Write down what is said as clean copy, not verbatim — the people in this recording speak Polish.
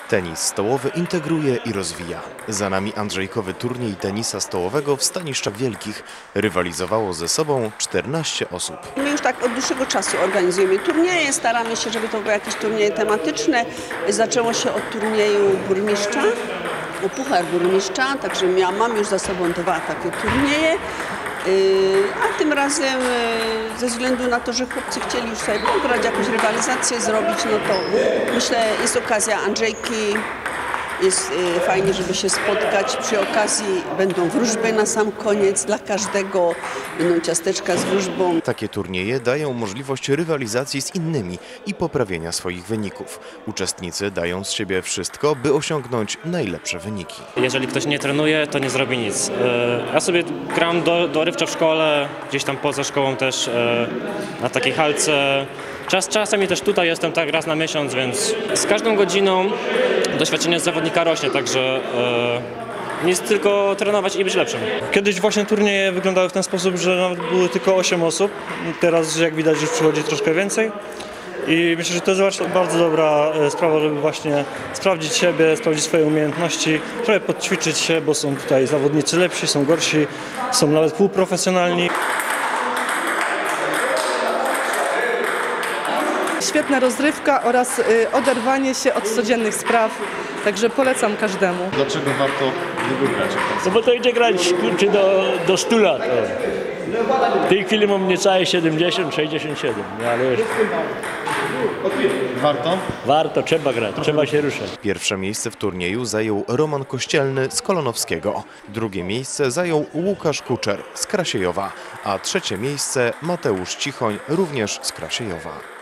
Tenis stołowy integruje i rozwija. Za nami andrzejkowy turniej tenisa stołowego w Staniszczach Wielkich. Rywalizowało ze sobą 14 osób. My już tak od dłuższego czasu organizujemy turnieje, staramy się, żeby to były jakieś turnieje tematyczne. Zaczęło się od turnieju burmistrza, o Puchar Burmistrza, także mam już za sobą 2 takie turnieje. A tym razem ze względu na to, że chłopcy chcieli już sobie pograć, jakąś rywalizację zrobić, no to myślę, jest okazja Andrzejki, jest fajnie, żeby się spotkać. Przy okazji będą wróżby na sam koniec dla każdego, będą ciasteczka z wróżbą. Takie turnieje dają możliwość rywalizacji z innymi i poprawienia swoich wyników. Uczestnicy dają z siebie wszystko, by osiągnąć najlepsze wyniki. Jeżeli ktoś nie trenuje, to nie zrobi nic. Ja sobie gram dorywczo w szkole, gdzieś tam poza szkołą też na takiej halce. Czasami też tutaj jestem tak raz na miesiąc, więc z każdą godziną doświadczenie zawodnika rośnie, także nic tylko trenować i być lepszym. Kiedyś właśnie turnieje wyglądały w ten sposób, że nawet były tylko 8 osób. Teraz jak widać już przychodzi troszkę więcej. I myślę, że to jest bardzo dobra sprawa, żeby właśnie sprawdzić siebie, sprawdzić swoje umiejętności, trochę podćwiczyć się, bo są tutaj zawodnicy lepsi, są gorsi, są nawet półprofesjonalni. Świetna rozrywka oraz oderwanie się od codziennych spraw, także polecam każdemu. Dlaczego warto wygrać? No bo to idzie grać do 100 lat. W tej chwili mam niecałe 70, 67, no ale już Warto? warto, trzeba grać, trzeba się ruszać. Pierwsze miejsce w turnieju zajął Roman Kościelny z Kolonowskiego. Drugie miejsce zajął Łukasz Kuczer z Krasiejowa, a trzecie miejsce Mateusz Cichoń również z Krasiejowa.